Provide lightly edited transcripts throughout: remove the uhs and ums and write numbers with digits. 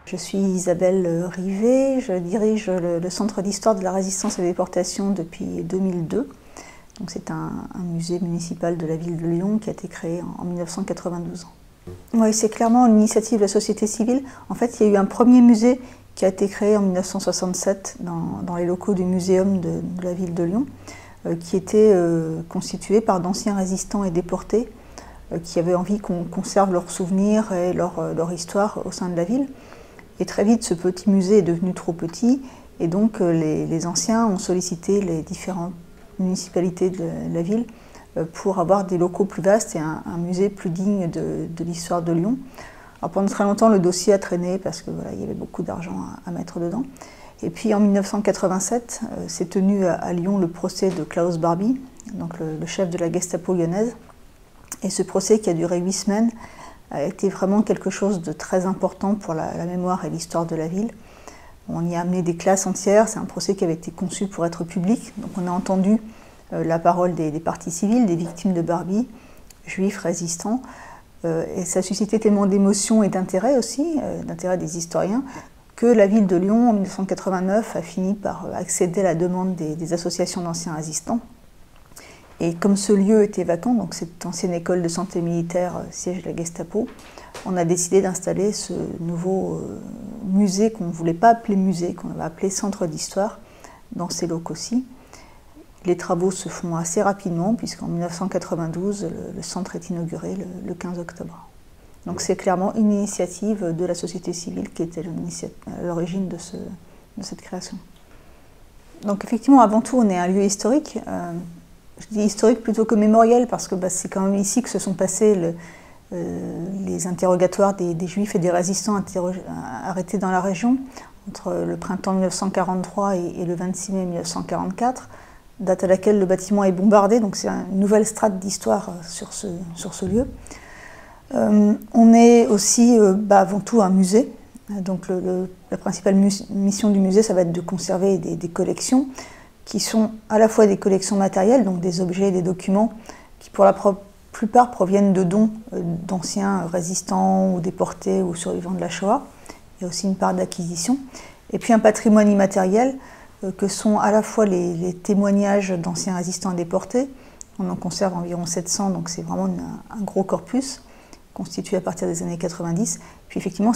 Je suis Isabelle Rivet, je dirige le Centre d'histoire de la résistance et des déportations depuis 2002. C'est un musée municipal de la ville de Lyon qui a été créé en 1992. Oui, c'est clairement une initiative de la société civile. En fait, il y a eu un premier musée qui a été créé en 1967 dans les locaux du muséum de la ville de Lyon, qui était constitué par d'anciens résistants et déportés qui avaient envie qu'on conserve leurs souvenirs et leur histoire au sein de la ville. Et très vite, ce petit musée est devenu trop petit, et donc les anciens ont sollicité les différentes municipalités de la ville pour avoir des locaux plus vastes et un musée plus digne de l'histoire de Lyon. Alors pendant très longtemps, le dossier a traîné parce que voilà, il y avait beaucoup d'argent à mettre dedans. Et puis en 1987, s'est tenu à Lyon le procès de Klaus Barbie, donc le chef de la Gestapo lyonnaise. Et ce procès, qui a duré 8 semaines, a été vraiment quelque chose de très important pour la mémoire et l'histoire de la ville. On y a amené des classes entières, c'est un procès qui avait été conçu pour être public. Donc on a entendu la parole des parties civiles, des victimes de Barbie, juifs, résistants. Et ça a suscité tellement d'émotions et d'intérêt aussi, d'intérêt des historiens, que la ville de Lyon, en 1989, a fini par accéder à la demande des associations d'anciens résistants. Et comme ce lieu était vacant, donc cette ancienne école de santé militaire, siège de la Gestapo, on a décidé d'installer ce nouveau musée qu'on ne voulait pas appeler musée, qu'on va appeler centre d'histoire, dans ces locaux-ci. Les travaux se font assez rapidement, puisqu'en 1992, le centre est inauguré le 15 octobre. Donc c'est clairement une initiative de la société civile qui était à l'origine de cette création. Donc effectivement, avant tout, on est un lieu historique. Je dis historique plutôt que mémoriel, parce que c'est quand même ici que se sont passés les interrogatoires des juifs et des résistants arrêtés dans la région, entre le printemps 1943 et le 26 mai 1944, date à laquelle le bâtiment est bombardé, donc c'est une nouvelle strate d'histoire sur ce lieu. On est aussi avant tout un musée, donc la principale mission du musée, ça va être de conserver des collections, qui sont à la fois des collections matérielles, donc des objets et des documents, qui pour la plupart proviennent de dons d'anciens résistants ou déportés ou survivants de la Shoah. Il y a aussi une part d'acquisition. Et puis un patrimoine immatériel, que sont à la fois les témoignages d'anciens résistants déportés. On en conserve environ 700, donc c'est vraiment un gros corpus, constitué à partir des années 90. Puis effectivement,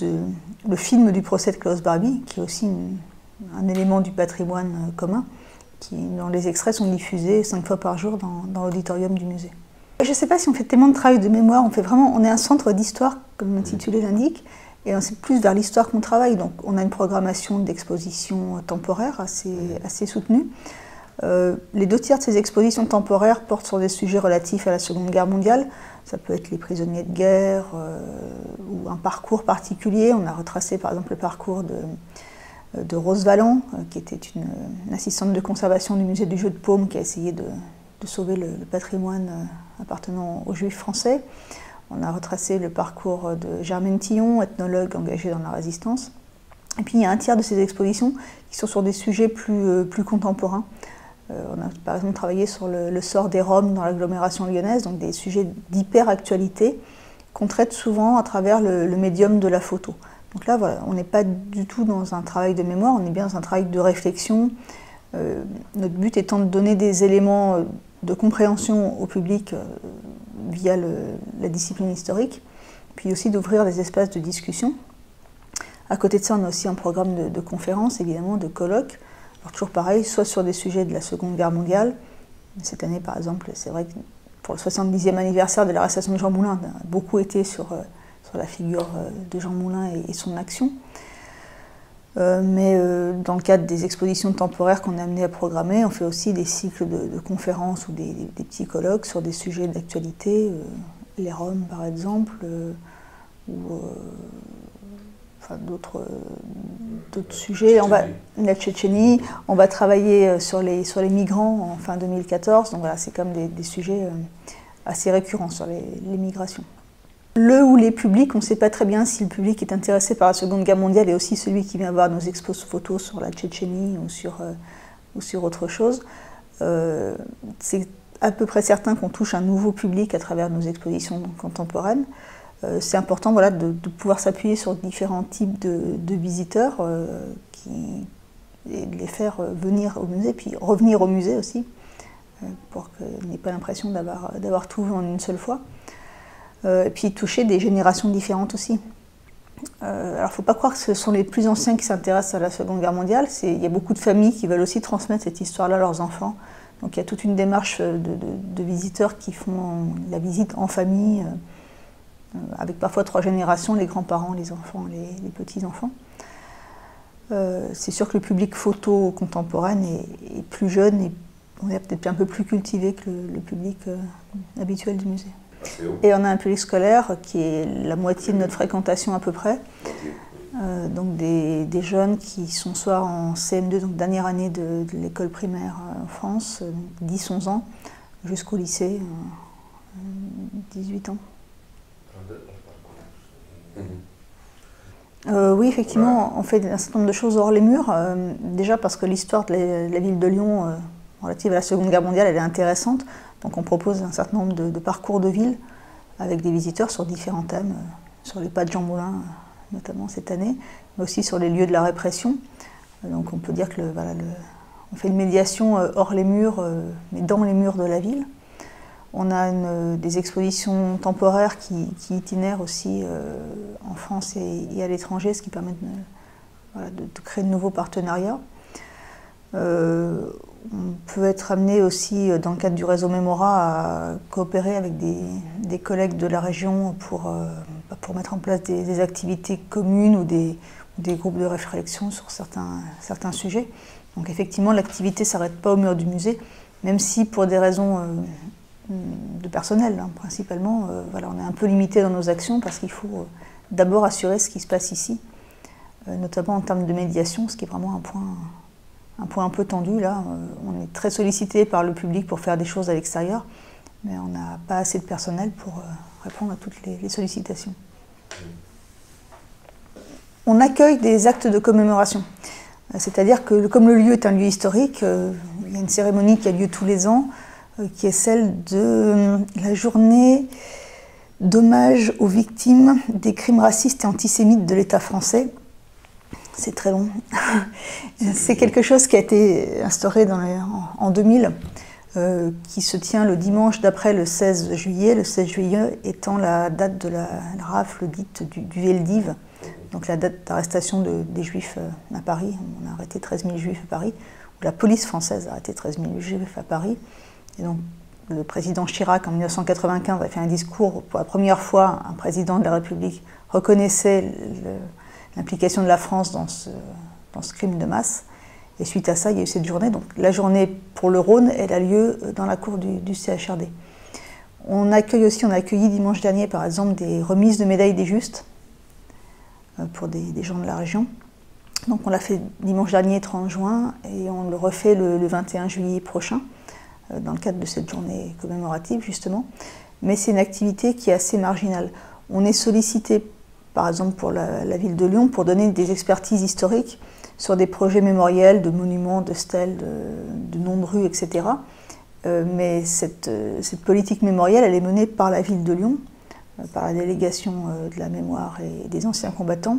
le film du procès de Klaus Barbie, qui est aussi un élément du patrimoine commun, dont les extraits sont diffusés 5 fois par jour dans l'auditorium du musée. Je ne sais pas si on fait tellement de travail de mémoire, on est un centre d'histoire, comme l'intitulé l'indique, et c'est plus vers l'histoire qu'on travaille. Donc on a une programmation d'expositions temporaires assez soutenue. Les 2 tiers de ces expositions temporaires portent sur des sujets relatifs à la Seconde Guerre mondiale. Ça peut être les prisonniers de guerre ou un parcours particulier. On a retracé par exemple le parcours de Rose Valland, qui était une assistante de conservation du musée du Jeu de Paume, qui a essayé de sauver le patrimoine appartenant aux Juifs français. On a retracé le parcours de Germaine Tillon, ethnologue engagée dans la résistance. Et puis il y a 1 tiers de ces expositions qui sont sur des sujets plus contemporains. On a par exemple travaillé sur le sort des Roms dans l'agglomération lyonnaise, donc des sujets d'hyper-actualité qu'on traite souvent à travers le médium de la photo. Donc là, voilà, on n'est pas du tout dans un travail de mémoire, on est bien dans un travail de réflexion. Notre but étant de donner des éléments de compréhension au public via la discipline historique, puis aussi d'ouvrir des espaces de discussion. À côté de ça, on a aussi un programme de conférences, évidemment, de colloques. Alors toujours pareil, soit sur des sujets de la Seconde Guerre mondiale. Cette année, par exemple, c'est vrai que pour le 70e anniversaire de l'arrestation de Jean Moulin, on a beaucoup été sur la figure de Jean Moulin et son action. Mais dans le cadre des expositions temporaires qu'on a amené à programmer, on fait aussi des cycles de conférences ou des petits colloques sur des sujets d'actualité, les Roms par exemple, ou d'autres sujets. La Tchétchénie, on va travailler sur les migrants en fin 2014, donc voilà, c'est comme des sujets assez récurrents sur les migrations. Le ou les publics, on ne sait pas très bien si le public est intéressé par la Seconde Guerre mondiale et aussi celui qui vient voir nos expos photos sur la Tchétchénie ou sur autre chose. C'est à peu près certain qu'on touche un nouveau public à travers nos expositions contemporaines. c'est important voilà, de pouvoir s'appuyer sur différents types de visiteurs et de les faire venir au musée, puis revenir au musée aussi, pour qu'ils n'aient pas l'impression d'avoir tout vu en une seule fois. Et puis toucher des générations différentes aussi. Alors il ne faut pas croire que ce sont les plus anciens qui s'intéressent à la Seconde Guerre mondiale. Il y a beaucoup de familles qui veulent aussi transmettre cette histoire-là à leurs enfants. Donc il y a toute une démarche de visiteurs qui font la visite en famille, avec parfois 3 générations, les grands-parents, les enfants, les petits-enfants. C'est sûr que le public photo contemporaine est plus jeune et on est peut-être un peu plus cultivé que le public habituel du musée. Et on a un public scolaire qui est la moitié de notre fréquentation à peu près. Donc des jeunes qui sont soit en CM2, donc dernière année de l'école primaire en France, 10-11 ans, jusqu'au lycée, 18 ans. Oui, effectivement, on fait un certain nombre de choses hors les murs. Déjà parce que l'histoire de la ville de Lyon, relative à la Seconde Guerre mondiale, elle est intéressante. Donc on propose un certain nombre de parcours de ville avec des visiteurs sur différents thèmes, sur les pas de Jean Moulin, notamment cette année, mais aussi sur les lieux de la répression. Donc on peut dire que on fait une médiation hors les murs, mais dans les murs de la ville. On a des expositions temporaires qui itinèrent aussi en France et à l'étranger, ce qui permet de créer de nouveaux partenariats. On peut être amené aussi, dans le cadre du réseau Mémora, à coopérer avec des collègues de la région pour mettre en place des activités communes ou des groupes de réflexion sur certains sujets. Donc effectivement, l'activité ne s'arrête pas au mur du musée, même si pour des raisons de personnel, hein, principalement, on est un peu limité dans nos actions parce qu'il faut d'abord assurer ce qui se passe ici, notamment en termes de médiation, ce qui est vraiment un point un peu tendu. Là, on est très sollicité par le public pour faire des choses à l'extérieur, mais on n'a pas assez de personnel pour répondre à toutes les sollicitations. On accueille des actes de commémoration, c'est-à-dire que comme le lieu est un lieu historique, il y a une cérémonie qui a lieu tous les ans, qui est celle de la journée d'hommage aux victimes des crimes racistes et antisémites de l'État français. C'est très long. C'est quelque chose qui a été instauré en 2000, qui se tient le dimanche d'après le 16 juillet, le 16 juillet étant la date de la rafle dite du Veldiv, donc la date d'arrestation des Juifs à Paris. On a arrêté 13 000 Juifs à Paris, ou la police française a arrêté 13 000 Juifs à Paris. Et donc le président Chirac, en 1995, a fait un discours, pour la première fois, un président de la République reconnaissait l'implication de la France dans ce crime de masse. Et suite à ça, il y a eu cette journée. Donc la journée pour le Rhône, elle a lieu dans la cour du CHRD. On a accueilli dimanche dernier, par exemple, des remises de médailles des Justes pour des gens de la région. Donc on l'a fait dimanche dernier, 30 juin, et on le refait le 21 juillet prochain, dans le cadre de cette journée commémorative, justement. Mais c'est une activité qui est assez marginale. On est sollicité, par exemple pour la ville de Lyon, pour donner des expertises historiques sur des projets mémoriels, de monuments, de stèles, de noms de rues, etc. Mais cette politique mémorielle, elle est menée par la ville de Lyon, par la délégation de la mémoire et des anciens combattants.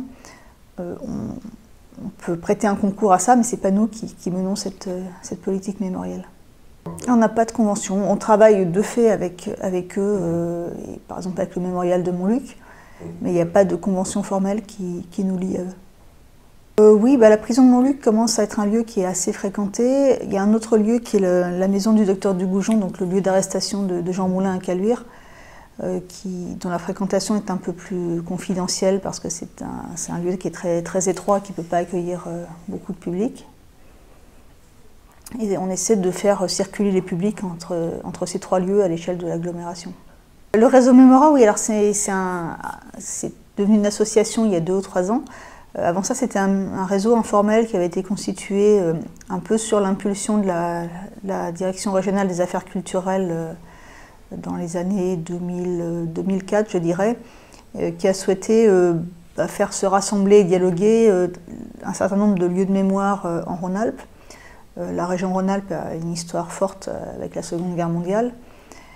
On peut prêter un concours à ça, mais ce n'est pas nous qui menons cette politique mémorielle. On n'a pas de convention. On travaille de fait avec eux, et par exemple avec le mémorial de Montluc, mais il n'y a pas de convention formelle qui nous lie à eux. Oui, la prison de Montluc commence à être un lieu qui est assez fréquenté. Il y a un autre lieu qui est la maison du docteur Dugoujon, donc le lieu d'arrestation de Jean Moulin à Caluire, dont la fréquentation est un peu plus confidentielle parce que c'est un lieu qui est très, très étroit, qui ne peut pas accueillir beaucoup de public. Et on essaie de faire circuler les publics entre ces 3 lieux à l'échelle de l'agglomération. Le réseau Mémora, oui, alors c'est devenu une association il y a 2 ou 3 ans. Avant ça, c'était un réseau informel qui avait été constitué un peu sur l'impulsion de la Direction régionale des affaires culturelles dans les années 2004, je dirais, qui a souhaité faire se rassembler et dialoguer un certain nombre de lieux de mémoire en Rhône-Alpes. La région Rhône-Alpes a une histoire forte avec la Seconde Guerre mondiale.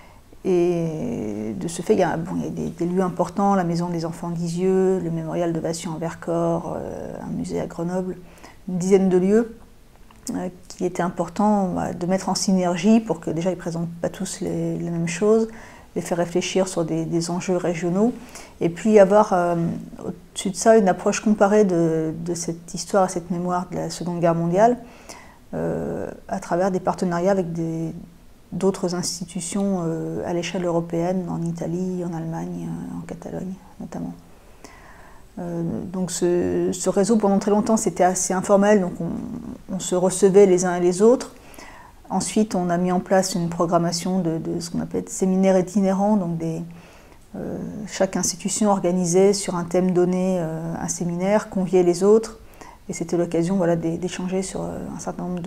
Et de ce fait, il y a des lieux importants, la Maison des Enfants d'Isieux, le mémorial de Vassian en Vercors, un musée à Grenoble, une dizaine de lieux qui étaient importants de mettre en synergie pour que déjà ils ne présentent pas tous les mêmes choses, les faire réfléchir sur des enjeux régionaux, et puis avoir au-dessus de ça une approche comparée de cette histoire et cette mémoire de la Seconde Guerre mondiale à travers des partenariats avec d'autres institutions à l'échelle européenne, en Italie, en Allemagne, en Catalogne notamment. Donc ce réseau, pendant très longtemps, c'était assez informel, donc on se recevait les uns et les autres. Ensuite, on a mis en place une programmation de ce qu'on appelle séminaires itinérants, donc chaque institution organisait sur un thème donné un séminaire, conviait les autres, et c'était l'occasion d'échanger sur un certain nombre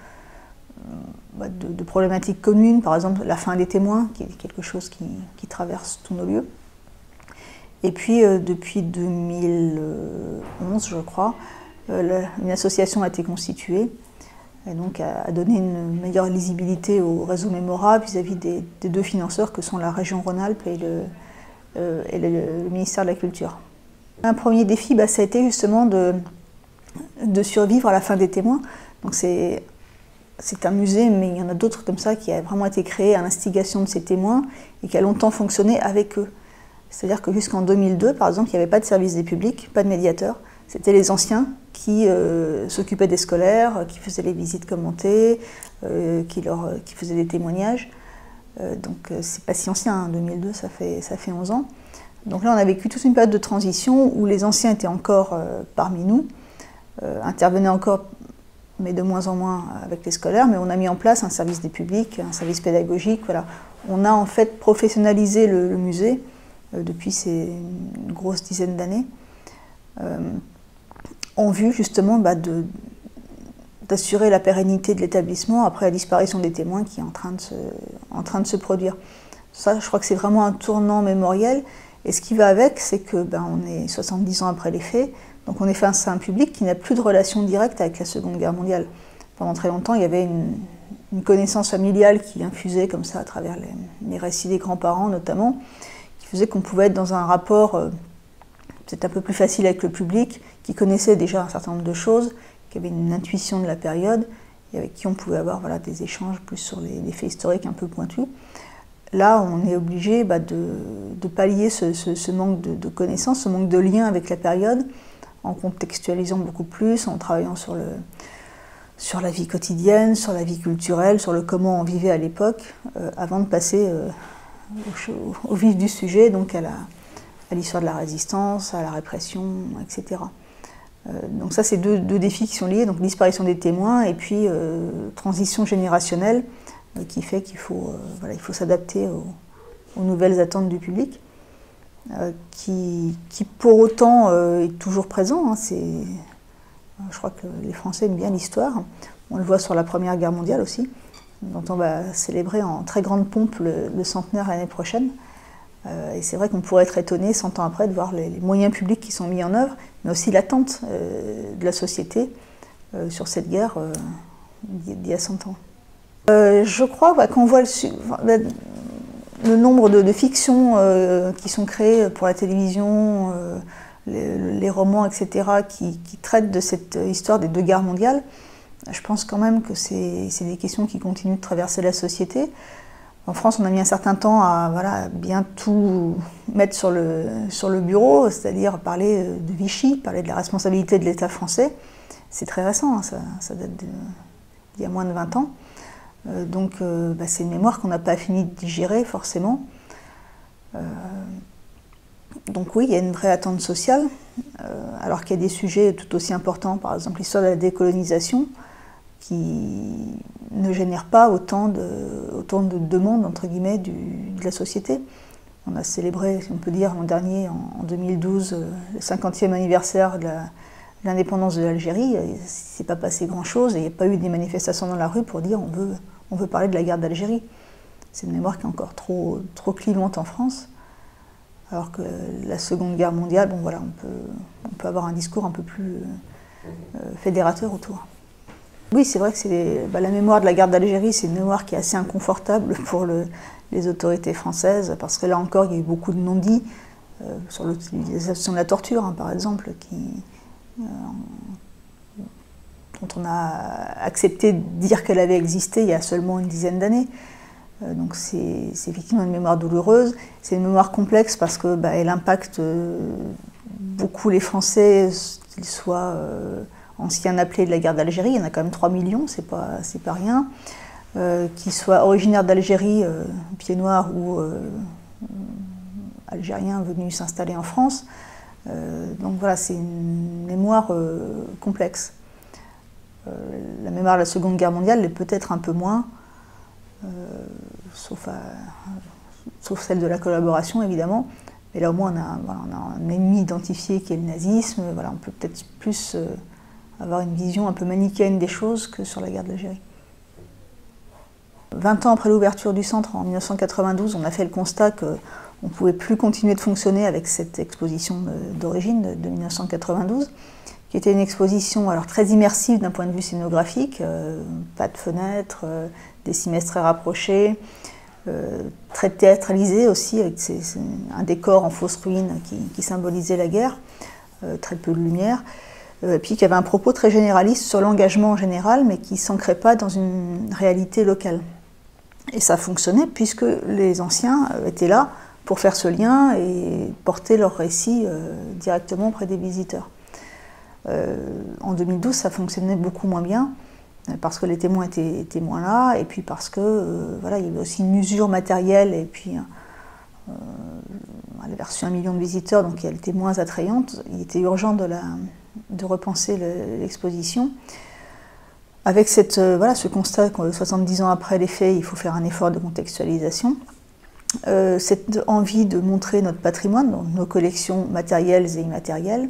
de problématiques communes, par exemple la fin des témoins, qui est quelque chose qui traverse tous nos lieux. Et puis depuis 2011, je crois, une association a été constituée, et donc a donné une meilleure lisibilité au réseau Mémora vis-à-vis des deux financeurs que sont la région Rhône-Alpes et le ministère de la Culture. Un premier défi, ça a été justement de survivre à la fin des témoins. Donc c'est un musée, mais il y en a d'autres comme ça qui a vraiment été créé à l'instigation de ces témoins et qui a longtemps fonctionné avec eux. C'est-à-dire que jusqu'en 2002, par exemple, il n'y avait pas de service des publics, pas de médiateur. C'était les anciens qui s'occupaient des scolaires, qui faisaient les visites commentées, qui faisaient des témoignages. Donc c'est pas si ancien, hein, 2002, ça fait 11 ans. Donc là, on a vécu toute une période de transition où les anciens étaient encore parmi nous, intervenaient encore, mais de moins en moins avec les scolaires, mais on a mis en place un service des publics, un service pédagogique. Voilà. On a en fait professionnalisé le musée depuis une grosse dizaine d'années, en vue justement d'assurer la pérennité de l'établissement après la disparition des témoins qui est en train de se produire. Ça, je crois que c'est vraiment un tournant mémoriel, et ce qui va avec, c'est que on est 70 ans après les faits, donc on est face à un public qui n'a plus de relation directe avec la Seconde Guerre mondiale. Pendant très longtemps, il y avait une connaissance familiale qui infusait comme ça à travers les récits des grands-parents notamment, qui faisait qu'on pouvait être dans un rapport peut-être un peu plus facile avec le public, qui connaissait déjà un certain nombre de choses, qui avait une intuition de la période, et avec qui on pouvait avoir des échanges plus sur les faits historiques un peu pointus. Là, on est obligé de pallier ce manque de connaissances, ce manque de lien avec la période, en contextualisant beaucoup plus, en travaillant sur la vie quotidienne, sur la vie culturelle, sur le comment on vivait à l'époque, avant de passer au vif du sujet, donc à l'histoire de la résistance, à la répression, etc. Donc ça, c'est deux défis qui sont liés, donc disparition des témoins et puis transition générationnelle qui fait qu'il faut s'adapter aux nouvelles attentes du public, qui pour autant est toujours présent. Je crois que les Français aiment bien l'histoire. On le voit sur la Première Guerre mondiale aussi, dont on va célébrer en très grande pompe le centenaire l'année prochaine. Et c'est vrai qu'on pourrait être étonné 100 ans après de voir les moyens publics qui sont mis en œuvre, mais aussi l'attente de la société sur cette guerre d'il y a 100 ans. Je crois qu'on voit le nombre de fictions qui sont créées pour la télévision, les romans, etc., qui traitent de cette histoire des deux guerres mondiales. Je pense quand même que c'est des questions qui continuent de traverser la société. En France, on a mis un certain temps à bien tout mettre sur le bureau, c'est-à-dire parler de Vichy, parler de la responsabilité de l'État français. C'est très récent, hein, ça date d'il y a moins de 20 ans. Donc c'est une mémoire qu'on n'a pas fini de digérer forcément. Donc oui, il y a une vraie attente sociale, alors qu'il y a des sujets tout aussi importants, par exemple l'histoire de la décolonisation, qui ne génère pas autant de demandes entre guillemets de la société. On a célébré, si on peut dire, l'an dernier, en 2012, le 50e anniversaire de l'indépendance de l'Algérie. Il ne s'est pas passé grand-chose et il n'y a pas eu des manifestations dans la rue pour dire on veut parler de la guerre d'Algérie. C'est une mémoire qui est encore trop clivante en France, alors que la Seconde Guerre mondiale, on peut avoir un discours un peu plus fédérateur autour. Oui, c'est vrai que la mémoire de la guerre d'Algérie, c'est une mémoire qui est assez inconfortable pour les autorités françaises, parce que là encore, il y a eu beaucoup de non-dits sur l'utilisation de la torture, hein, par exemple, dont on a accepté de dire qu'elle avait existé il y a seulement une dizaine d'années. Donc c'est effectivement une mémoire douloureuse, c'est une mémoire complexe parce que elle impacte beaucoup les Français, qu'ils soient anciens appelés de la guerre d'Algérie, il y en a quand même 3 millions, c'est pas rien, qu'ils soient originaires d'Algérie, pieds noirs ou algériens venus s'installer en France. Donc voilà, c'est une mémoire complexe. La mémoire de la Seconde Guerre mondiale l'est peut-être un peu moins, sauf celle de la collaboration évidemment, mais là au moins on a un ennemi identifié qui est le nazisme. Voilà, on peut peut-être plus avoir une vision un peu manichéenne des choses que sur la guerre de l'Algérie. 20 ans après l'ouverture du centre en 1992, on a fait le constat qu'on ne pouvait plus continuer de fonctionner avec cette exposition d'origine de 1992, qui était une exposition alors très immersive d'un point de vue scénographique, pas de fenêtres, des cimaises très rapprochées, très théâtralisée aussi, avec un décor en fausse ruine qui symbolisait la guerre, très peu de lumière, puis qui avait un propos très généraliste sur l'engagement en général, mais qui ne s'ancrait pas dans une réalité locale. Et ça fonctionnait puisque les anciens étaient là pour faire ce lien et porter leur récit directement auprès des visiteurs. En 2012, ça fonctionnait beaucoup moins bien, parce que les témoins étaient moins là, et puis parce que voilà, il y avait aussi une usure matérielle, et puis elle avait reçu 1 million de visiteurs, donc elle était moins attrayante. Il était urgent de repenser l'exposition. Avec ce constat que 70 ans après les faits, il faut faire un effort de contextualisation. Cette envie de montrer notre patrimoine, donc nos collections matérielles et immatérielles,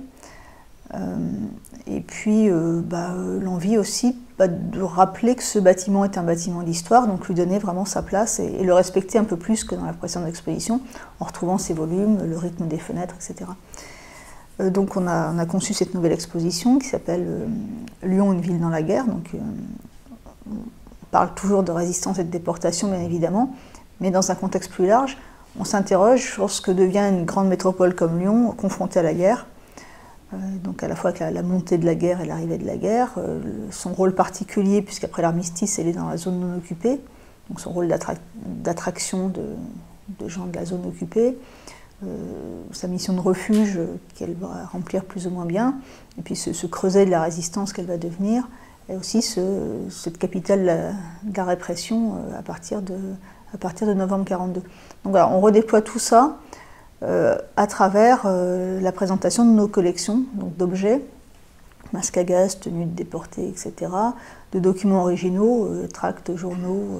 et puis l'envie aussi de rappeler que ce bâtiment est un bâtiment d'histoire, donc lui donner vraiment sa place et le respecter un peu plus que dans la précédente exposition, en retrouvant ses volumes, le rythme des fenêtres, etc. Donc on a conçu cette nouvelle exposition qui s'appelle Lyon, une ville dans la guerre. Donc, on parle toujours de résistance et de déportation, bien évidemment, mais dans un contexte plus large, on s'interroge sur ce que devient une grande métropole comme Lyon, confrontée à la guerre. Donc à la fois avec la montée de la guerre et l'arrivée de la guerre, son rôle particulier, puisqu'après l'armistice, elle est dans la zone non occupée, donc son rôle d'attraction de gens de la zone occupée, sa mission de refuge qu'elle va remplir plus ou moins bien, et puis ce creuset de la résistance qu'elle va devenir, et aussi cette capitale de la répression à partir de novembre 1942. Donc voilà, on redéploie tout ça à travers la présentation de nos collections, donc d'objets, masques à gaz, tenues de déportés, etc., de documents originaux, tracts, journaux,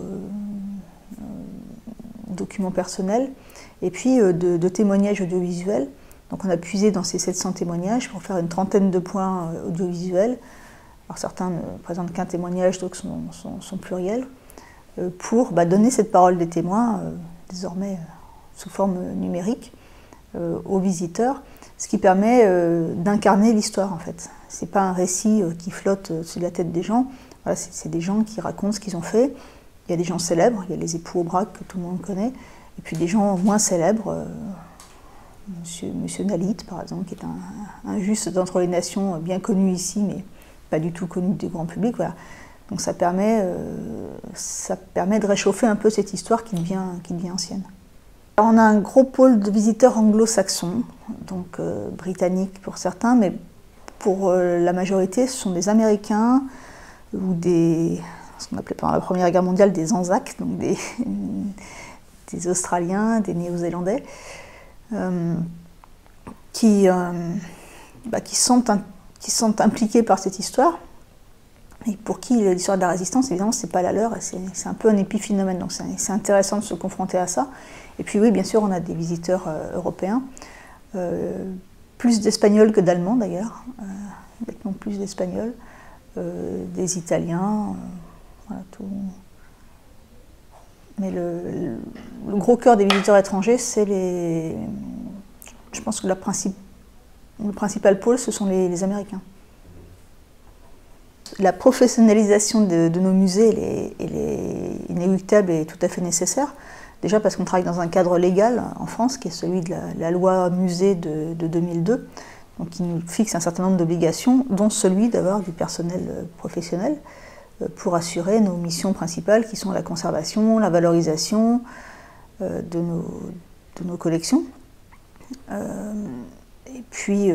documents personnels, et puis de témoignages audiovisuels. Donc on a puisé dans ces 700 témoignages pour faire une trentaine de points audiovisuels. Alors certains ne présentent qu'un témoignage, d'autres sont pluriels, pour donner cette parole des témoins, désormais sous forme numérique, aux visiteurs, ce qui permet d'incarner l'histoire en fait. C'est pas un récit qui flotte sur la tête des gens, voilà, c'est des gens qui racontent ce qu'ils ont fait. Il y a des gens célèbres, il y a les époux Aubrac que tout le monde connaît, et puis des gens moins célèbres, Monsieur Nalit par exemple, qui est un juste d'entre les nations bien connu ici, mais pas du tout connu du grand public. Voilà. Donc ça permet de réchauffer un peu cette histoire qui devient ancienne. Alors on a un gros pôle de visiteurs anglo-saxons, donc britanniques pour certains, mais pour la majorité, ce sont des Américains ou ce qu'on appelait pendant la Première Guerre mondiale des Anzacs, donc des Australiens, des Néo-Zélandais, qui sont impliqués par cette histoire, et pour qui l'histoire de la résistance, évidemment, c'est pas la leur, c'est un peu un épiphénomène, donc c'est intéressant de se confronter à ça. Et puis oui, bien sûr, on a des visiteurs européens, plus d'Espagnols que d'Allemands d'ailleurs, nettement plus d'Espagnols, des Italiens, voilà, tout. Mais le gros cœur des visiteurs étrangers, c'est je pense que le principal pôle, ce sont les Américains. La professionnalisation de nos musées, elle est inéluctable et tout à fait nécessaire. Déjà parce qu'on travaille dans un cadre légal en France, qui est celui de la loi musée de 2002, donc qui nous fixe un certain nombre d'obligations, dont celui d'avoir du personnel professionnel pour assurer nos missions principales, qui sont la conservation, la valorisation de nos collections. Et puis,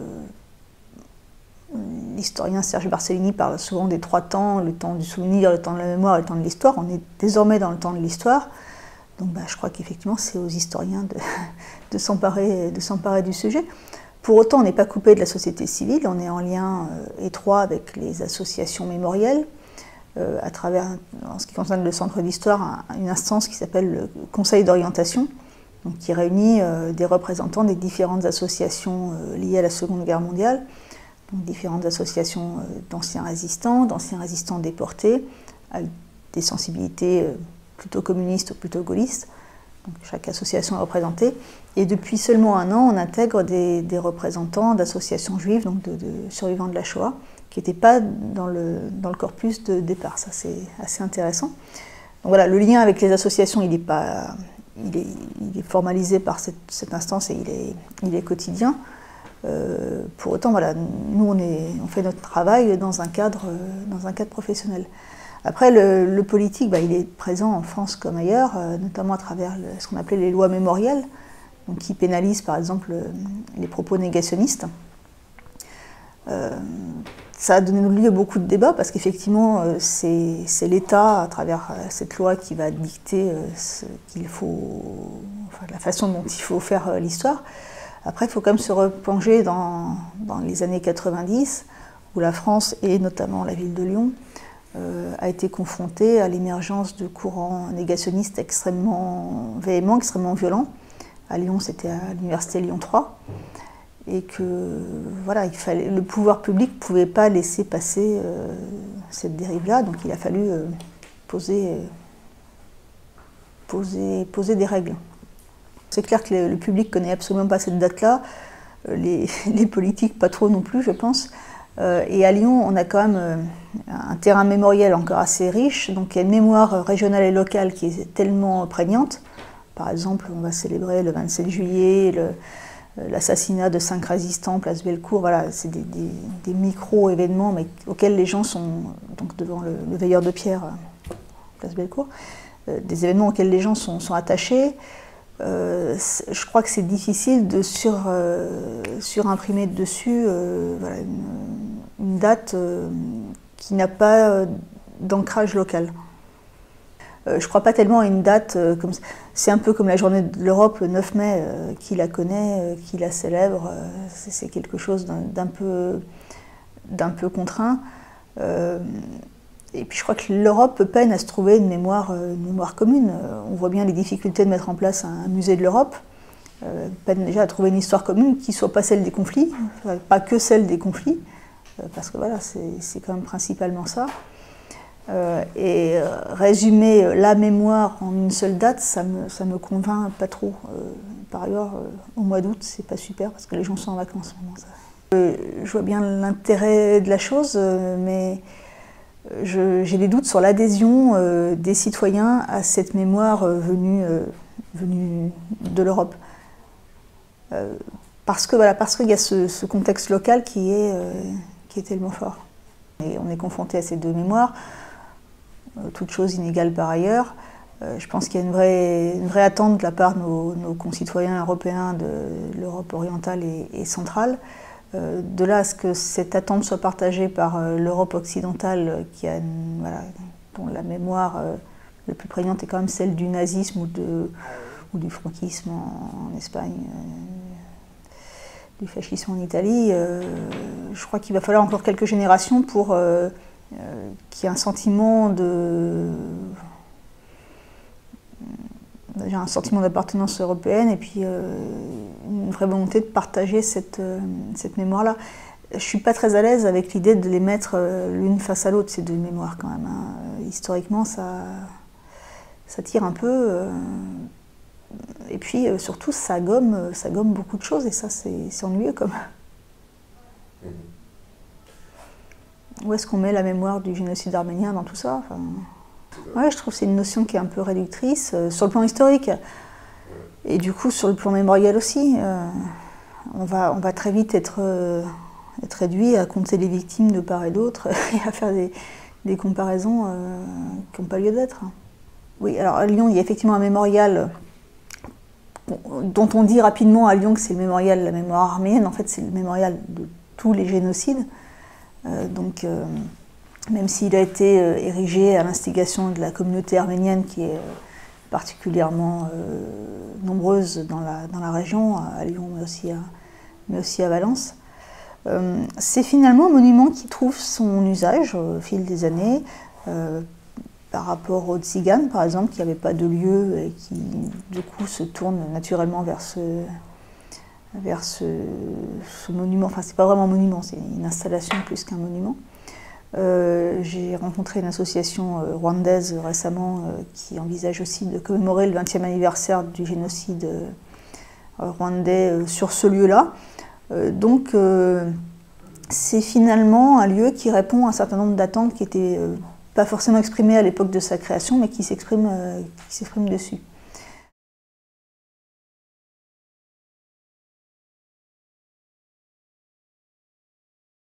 l'historien Serge Barcellini parle souvent des 3 temps, le temps du souvenir, le temps de la mémoire et le temps de l'histoire. On est désormais dans le temps de l'histoire. Donc je crois qu'effectivement, c'est aux historiens de s'emparer du sujet. Pour autant, on n'est pas coupé de la société civile, on est en lien étroit avec les associations mémorielles, à travers, en ce qui concerne le Centre d'Histoire, une instance qui s'appelle le Conseil d'orientation, qui réunit des représentants des différentes associations liées à la Seconde Guerre mondiale, donc différentes associations d'anciens résistants déportés, à des sensibilités plutôt communistes ou plutôt gaullistes. Donc chaque association est représentée. Et depuis seulement 1 an, on intègre des représentants d'associations juives, donc de survivants de la Shoah, qui n'étaient pas dans le corpus de départ. Ça, c'est assez intéressant. Donc voilà, le lien avec les associations, il est formalisé par cette instance et il est quotidien. Pour autant, voilà, nous, on fait notre travail dans un cadre professionnel. Après, le politique, il est présent en France comme ailleurs, notamment à travers ce qu'on appelait les lois mémorielles, donc qui pénalisent par exemple les propos négationnistes. Ça a donné lieu à beaucoup de débats parce qu'effectivement, c'est l'État, à travers cette loi, qui va dicter la façon dont il faut faire l'histoire. Après, il faut quand même se replonger dans les années 90, où la France, et notamment la ville de Lyon, a été confrontée à l'émergence de courants négationnistes extrêmement véhéments, extrêmement violents. À Lyon, c'était à l'université Lyon 3. Et que voilà, le pouvoir public ne pouvait pas laisser passer cette dérive-là, donc il a fallu poser des règles. C'est clair que le public ne connaît absolument pas cette date-là, les politiques pas trop non plus, je pense. Et à Lyon, on a quand même un terrain mémoriel encore assez riche, donc il y a une mémoire régionale et locale qui est tellement prégnante. Par exemple, on va célébrer le 27 juillet, l'assassinat de 5 résistants, place Bellecour, voilà, c'est des micro-événements mais auxquels les gens sont, donc devant le veilleur de pierre, place Bellecour, des événements auxquels les gens sont attachés. Je crois que c'est difficile de surimprimer dessus voilà, une date qui n'a pas d'ancrage local. Je ne crois pas tellement à une date comme ça. C'est un peu comme la journée de l'Europe, le 9 mai, qui la connaît, qui la célèbre, c'est quelque chose d'un peu contraint. Et puis je crois que l'Europe peine à se trouver une mémoire commune. On voit bien les difficultés de mettre en place un musée de l'Europe, peine déjà à trouver une histoire commune qui ne soit pas celle des conflits, pas que celle des conflits, parce que voilà, c'est quand même principalement ça. Et résumer la mémoire en une seule date, ça me convainc pas trop. Par ailleurs, au mois d'août, c'est pas super parce que les gens sont en vacances. Je vois bien l'intérêt de la chose, mais j'ai des doutes sur l'adhésion des citoyens à cette mémoire venue de l'Europe. Parce qu'il y a ce contexte local qui est tellement fort. Et on est confronté à ces deux mémoires. Toutes choses inégales par ailleurs. Je pense qu'il y a une vraie attente de la part de nos concitoyens européens de l'Europe orientale et centrale. De là à ce que cette attente soit partagée par l'Europe occidentale, dont la mémoire la plus prégnante est quand même celle du nazisme ou du franquisme en Espagne, du fascisme en Italie. Je crois qu'il va falloir encore quelques générations pour qu'il y ait un sentiment déjà un sentiment d'appartenance européenne et puis une vraie volonté de partager cette mémoire-là. Je ne suis pas très à l'aise avec l'idée de les mettre l'une face à l'autre, ces deux mémoires quand même. Historiquement, ça tire un peu. Et puis surtout, ça gomme beaucoup de choses et ça, c'est ennuyeux comme. Où est-ce qu'on met la mémoire du génocide arménien dans tout ça? Ouais, je trouve que c'est une notion qui est un peu réductrice sur le plan historique. Et du coup, sur le plan mémorial aussi, on va très vite être réduit à compter les victimes de part et d'autre et à faire des comparaisons qui n'ont pas lieu d'être. Oui, alors à Lyon, il y a effectivement un mémorial dont on dit rapidement à Lyon que c'est le mémorial de la mémoire arménienne. En fait, c'est le mémorial de tous les génocides. Même s'il a été érigé à l'instigation de la communauté arménienne qui est particulièrement nombreuse dans la région, à Lyon mais aussi à Valence. C'est finalement un monument qui trouve son usage au fil des années par rapport aux tziganes, par exemple, qui n'avaient pas de lieu et qui, du coup, se tournent naturellement vers ce monument. Enfin, c'est pas vraiment un monument, c'est une installation plus qu'un monument. J'ai rencontré une association rwandaise récemment qui envisage aussi de commémorer le 20e anniversaire du génocide rwandais sur ce lieu-là. Donc c'est finalement un lieu qui répond à un certain nombre d'attentes qui n'étaient pas forcément exprimées à l'époque de sa création, mais qui s'expriment dessus.